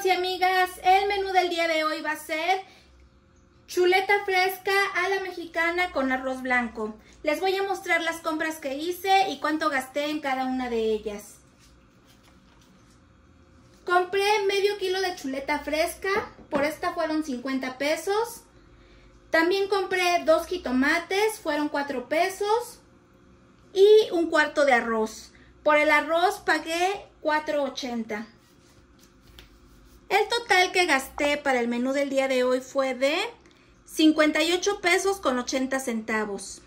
y amigas, el menú del día de hoy va a ser chuleta fresca a la mexicana con arroz blanco. Les voy a mostrar las compras que hice y cuánto gasté en cada una de ellas. Compré medio kilo de chuleta fresca, por esta fueron 50 pesos. También compré 2 jitomates, fueron 4 pesos. Y un cuarto de arroz. Por el arroz pagué $4.80. El total que gasté para el menú del día de hoy fue de 58 pesos con 80 centavos.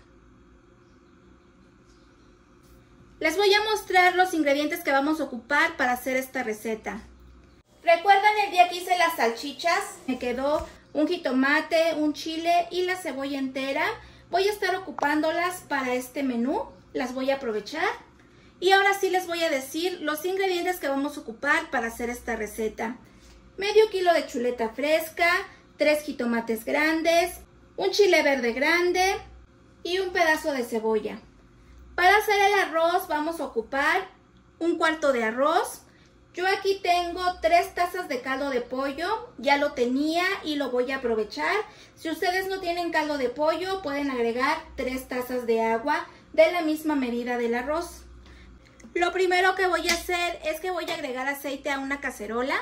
Les voy a mostrar los ingredientes que vamos a ocupar para hacer esta receta. ¿Recuerdan el día que hice las salchichas? Me quedó un jitomate, un chile y la cebolla entera. Voy a estar ocupándolas para este menú. Las voy a aprovechar. Y ahora sí les voy a decir los ingredientes que vamos a ocupar para hacer esta receta. Medio kilo de chuleta fresca, 3 jitomates grandes, un chile verde grande y un pedazo de cebolla. Para hacer el arroz vamos a ocupar un cuarto de arroz. Yo aquí tengo 3 tazas de caldo de pollo, ya lo tenía y lo voy a aprovechar. Si ustedes no tienen caldo de pollo, pueden agregar 3 tazas de agua de la misma medida del arroz. Lo primero que voy a hacer es que voy a agregar aceite a una cacerola.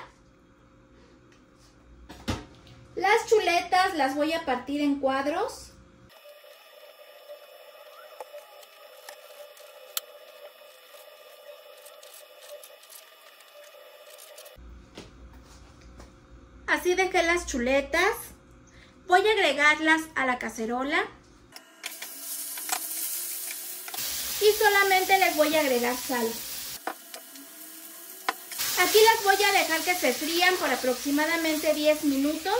Las chuletas las voy a partir en cuadros. Así dejé las chuletas. Voy a agregarlas a la cacerola. Y solamente les voy a agregar sal. Aquí las voy a dejar que se frían por aproximadamente 10 minutos.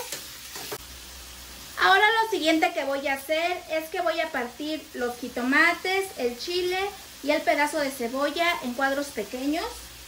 Ahora lo siguiente que voy a hacer es que voy a partir los jitomates, el chile y el pedazo de cebolla en cuadros pequeños.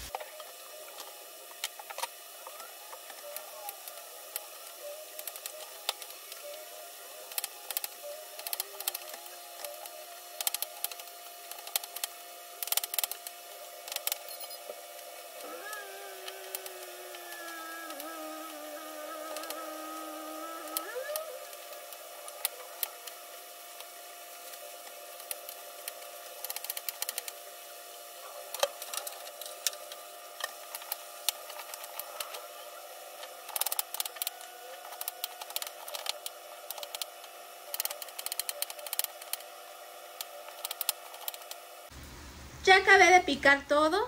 Ya acabé de picar todo.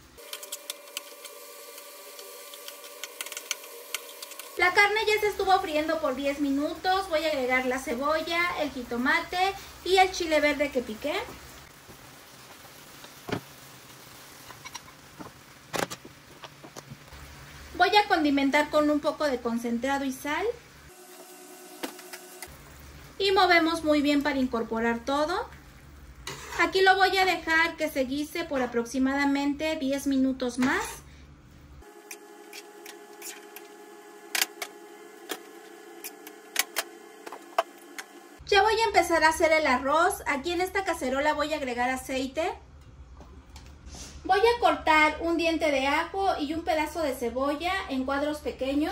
La carne ya se estuvo friendo por 10 minutos. Voy a agregar la cebolla, el jitomate y el chile verde que piqué. Voy a condimentar con un poco de concentrado y sal. Y movemos muy bien para incorporar todo. Aquí lo voy a dejar que se guise por aproximadamente 10 minutos más. Ya voy a empezar a hacer el arroz. Aquí en esta cacerola voy a agregar aceite. Voy a cortar un diente de ajo y un pedazo de cebolla en cuadros pequeños.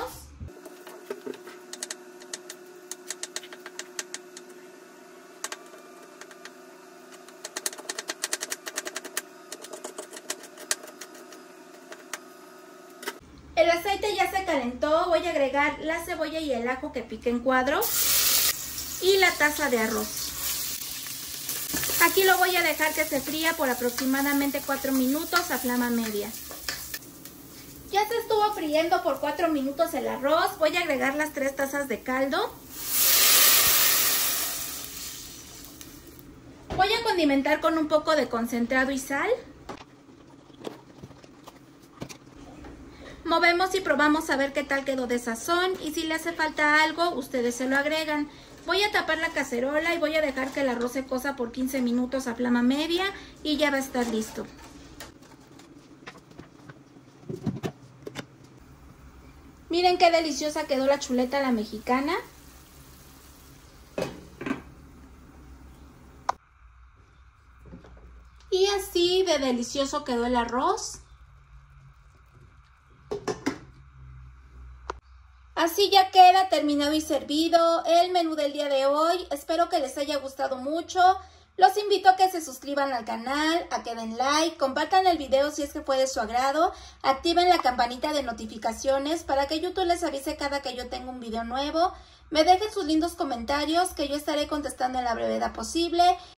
El aceite ya se calentó, voy a agregar la cebolla y el ajo que piqué en cuadros y la taza de arroz. Aquí lo voy a dejar que se fría por aproximadamente 4 minutos a flama media. Ya se estuvo friendo por 4 minutos el arroz, voy a agregar las 3 tazas de caldo. Voy a condimentar con un poco de concentrado y sal. Movemos y probamos a ver qué tal quedó de sazón y si le hace falta algo, ustedes se lo agregan. Voy a tapar la cacerola y voy a dejar que el arroz se cosa por 15 minutos a flama media y ya va a estar listo. Miren qué deliciosa quedó la chuleta a la mexicana. Y así de delicioso quedó el arroz. Así ya queda terminado y servido el menú del día de hoy. Espero que les haya gustado mucho. Los invito a que se suscriban al canal, a que den like, compartan el video si es que fue de su agrado, activen la campanita de notificaciones para que YouTube les avise cada que yo tenga un video nuevo. Me dejen sus lindos comentarios que yo estaré contestando en la brevedad posible.